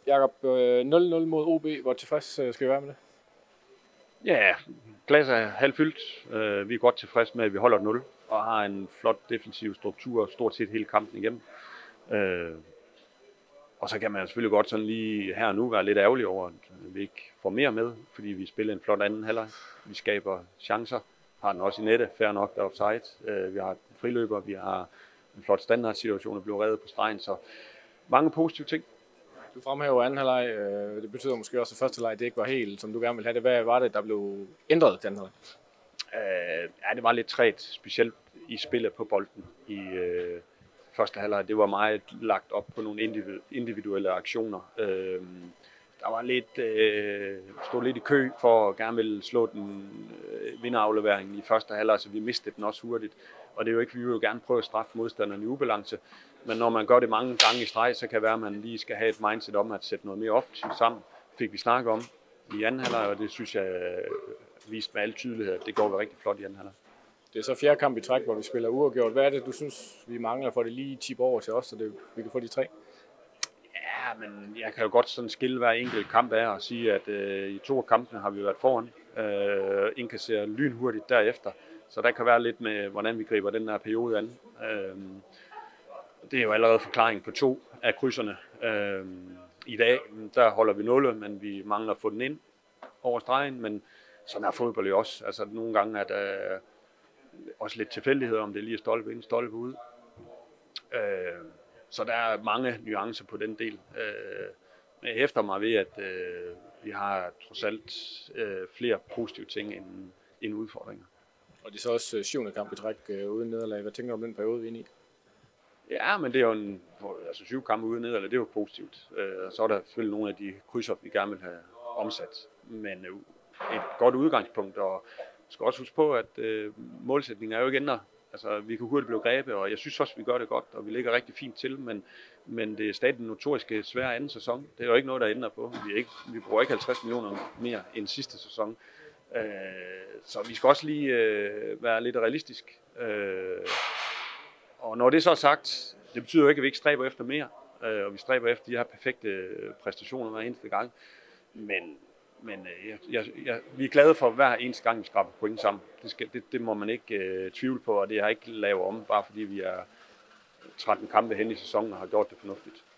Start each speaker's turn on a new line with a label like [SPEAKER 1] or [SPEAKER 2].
[SPEAKER 1] Jakob, 0-0 mod OB. Hvor tilfreds skal vi være med det?
[SPEAKER 2] Ja, glas er halvfyldt. Vi er godt tilfredse med, at vi holder 0 og har en flot defensiv struktur stort set hele kampen igennem. Og så kan man selvfølgelig godt sådan lige her og nu være lidt ærgerlig over, at vi ikke får mere med, fordi vi spiller en flot anden halvleg. Vi skaber chancer, har den også i nettet, fair nok, der er offside. Vi har en friløber, vi har en flot standardsituation, der blev reddet på stregen, så mange positive ting.
[SPEAKER 1] Du fremhæver anden halvleg. Det betyder måske også, at første halvleg det ikke var helt, som du gerne ville have det. Hvad var det, der blev ændret til anden halvleg?
[SPEAKER 2] Ja, det var lidt træt, specielt i spillet på bolden i første halvleg. Det var meget lagt op på nogle individuelle aktioner. Der var stod lidt i kø for at gerne ville slå den vinderafleveringen i første halvleg, så vi mistede den også hurtigt. Og det er jo ikke, vi vil jo gerne prøve at straffe modstanderne i ubalance. Men når man gør det mange gange i streg, så kan det være, at man lige skal have et mindset om at sætte noget mere offensivt sammen. Fik vi snakket om i anden halvleg, og det synes jeg viste med al tydelighed, at det går vi rigtig flot i anden halvleg.
[SPEAKER 1] Det er så fjerde kamp i træk, hvor vi spiller uafgjort. Hvad er det, du synes, vi mangler for det lige tip over til os, så vi kan få de 3?
[SPEAKER 2] Ja, men jeg kan jo godt sådan skille hver enkelt kamp af og sige, at i 2 af kampene har vi været foran. Indkasserer lynhurtigt derefter. Så der kan være lidt med, hvordan vi griber den her periode an. Det er jo allerede forklaring på 2 af krydserne. I dag, der holder vi 0, men vi mangler at få den ind over stregen. Men sådan er fodbold jo også. Altså nogle gange er der også lidt tilfældighed, om det lige er stolpe ind, stolpe ud. Så der er mange nuancer på den del. Men jeg hæfter mig ved, at vi har trods alt flere positive ting end udfordringer.
[SPEAKER 1] Og det er så også 7. kamp i træk uden nederlag. Hvad tænker du om den periode, vi er inde i?
[SPEAKER 2] Ja, men det er jo 7 kampe uden nederlag, det er jo positivt. Så er der selvfølgelig nogle af de krydser, vi gerne vil have omsat. Men et godt udgangspunkt, og jeg skal også huske på, at målsætningen er jo ikke ændret. Altså, vi kan hurtigt blive grebet, og jeg synes også, at vi gør det godt, og vi ligger rigtig fint til, men det er stadig den notoriske svære anden sæson. Det er jo ikke noget, der ændrer på. Vi bruger ikke 50 millioner mere end sidste sæson. Så vi skal også lige være lidt realistisk. Og når det så er sagt, det betyder jo ikke, at vi ikke stræber efter mere, og vi stræber efter de her perfekte præstationer hver eneste gang. Men vi er glade for hver eneste gang, vi skraber point sammen. Det må man ikke tvivle på, og det har ikke lavet om, bare fordi vi er 13 kampe hen i sæsonen og har gjort det fornuftigt.